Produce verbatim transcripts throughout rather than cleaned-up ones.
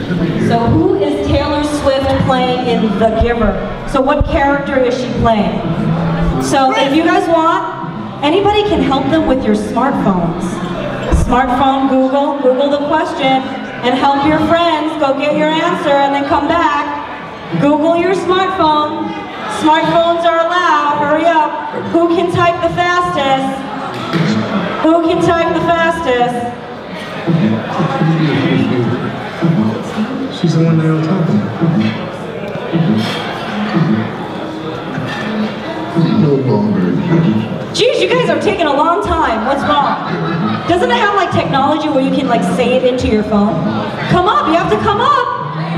So who is Taylor Swift playing in The Giver? So what character is she playing? So if you guys want, anybody can help them with your smartphones. Smartphone Google, Google the question, and help your friends go get your answer and then come back. Google your smartphone. Smartphones are allowed, hurry up. Who can type the fastest? Who can type the fastest? She's the one they're on top of. No longer. Geez, you guys are taking a long time. What's wrong? Doesn't it have like technology where you can like say it into your phone? Come up, you have to come up.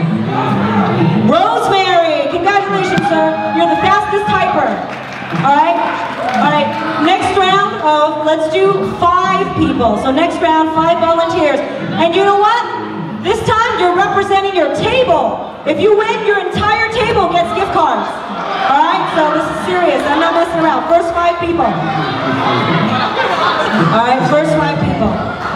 Rosemary, congratulations, sir. You're the fastest typer. All right? All right, next round of, let's do five people. So next round, five volunteers. And you know what? This time you're representing your table. If you win, your entire table gets gift cards. All right, so this is serious. I'm not messing around. First five people. All right, first five people.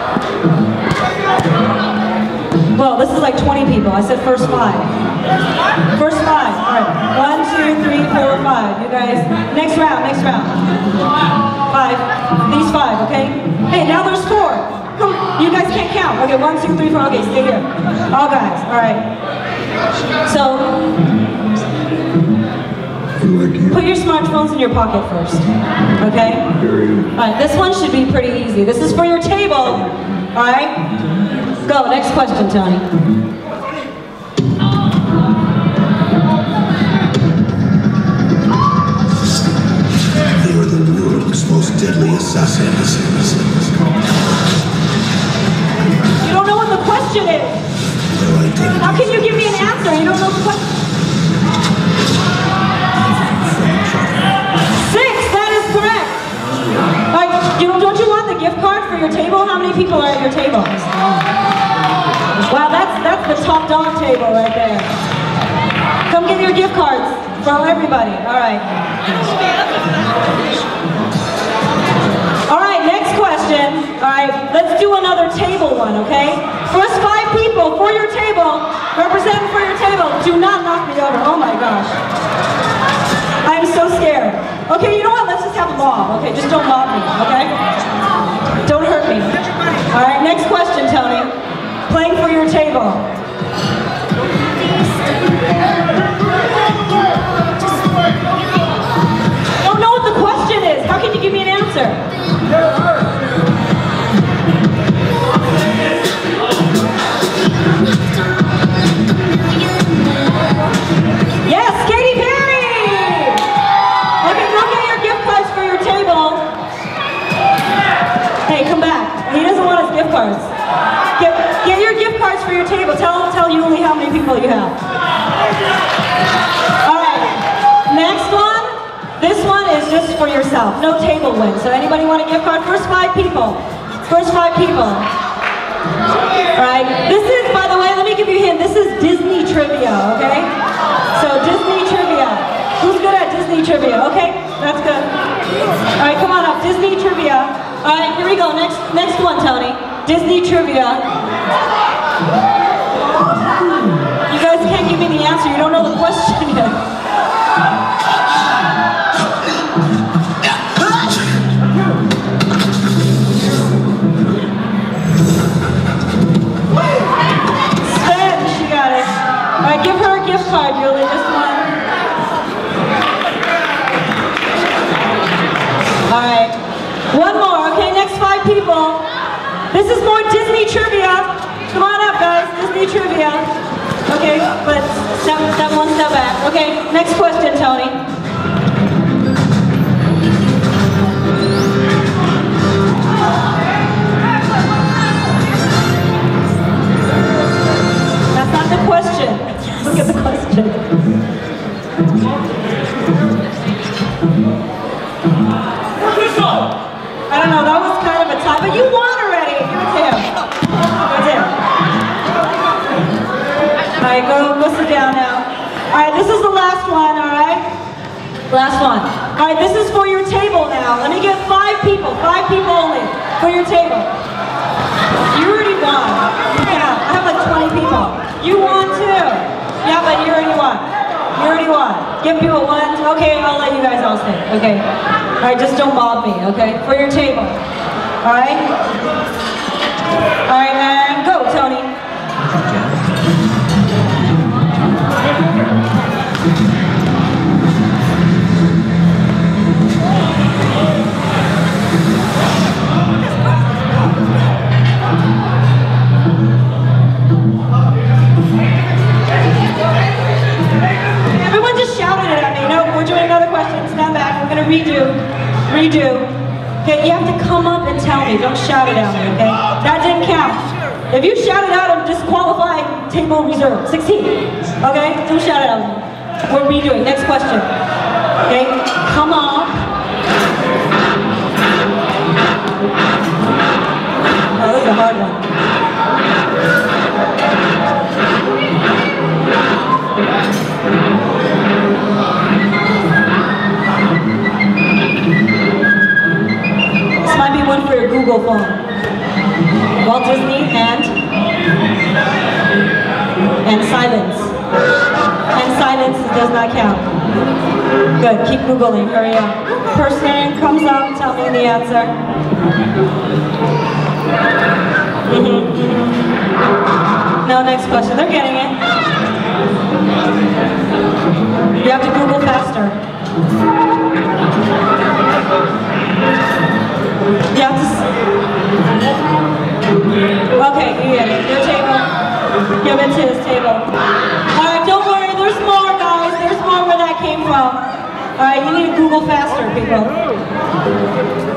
Well, this is like twenty people. I said first five. First five. All right, one, two, three, four, five. You guys, next round, next round. Five. These five, okay? Hey, now there's four. Come, you guys can't count. Okay, one, two, three, four. Okay, stay here. All guys. All right. So, put your smartphones in your pocket first. Okay? All right. This one should be pretty easy. This is for your table. All right. Go. Next question, Tony. They are the world's most deadly assassins. You don't know what the question is. How can you give me an answer? You don't know the question. Six, that is correct. Like, you know, don't you want the gift card for your table? How many people are at your table? Wow, that's that's the top dog table right there. Come get your gift cards from everybody. All right. All right, next question. All right, let's do another table one, okay? First five people for your table, representing for your table. Do not knock me over. Oh my gosh. I'm so scared. Okay, you know what? Let's just have a mob. Okay, just don't mob me, okay? Don't hurt me. All right, next question, Tony. Playing for your table. Don't know what the question is. How can you give me an answer? Yes, Katy Perry! Okay, go get your gift cards for your table. Hey, come back. He doesn't want his gift cards. Get, get your gift cards for your table. Tell, tell Yuli how many people you have. All right, next one. This one is just for yourself. No table win. So anybody want a gift card? First five people. First five people. All right. This is, by the way, let me give you a hint. This is Disney trivia, okay? So Disney trivia. Who's good at Disney trivia? Okay, that's good. All right, come on up. Disney trivia. All right, here we go. Next, next one, Tony. Disney trivia. You guys can't give me the answer. You don't know the question yet. Give her a gift card, Julie, just one. All right, one more, okay, next five people. This is more Disney trivia. Come on up, guys, Disney trivia. Okay, but step, step one step back. Okay, next question, Tony. That's not the question. Look at the question. I don't know, that was kind of a tie, but you won already. Give it to him. Give it to him. All right, go, go sit down now. All right, this is the last one, all right? Last one. All right, this is for your table now. Let me get five people, five people only for your table. You already won. Yeah, I have like twenty people. You won too. Yeah, but you already won. You already won. Give people one. Okay, I'll let you guys all stay. Okay. All right, just don't mob me. Okay, for your table. All right. All right, and go, Tony. Everyone just shouted it at me. No, we're doing another question. Stand back. We're gonna redo. Redo. Okay, you have to come up and tell me. Don't shout it at me, okay? That didn't count. If you shout it out, I'm disqualified. Table reserved. sixteen. Okay? Don't shout it out. We're redoing. Next question. Okay? Come up. Oh, this is a hard one. This might be one for your Google phone. Walt Disney and and silence. And silence does not count. Good, keep Googling, hurry up. Person comes up, tell me the answer. Mm-hmm, mm-hmm. No, next question, they're getting it. You have to Google faster. You have to... Okay, you get it. Your table. Give it to his table. Alright, don't worry. There's more, guys. There's more where that came from. Alright, you need to Google faster, people.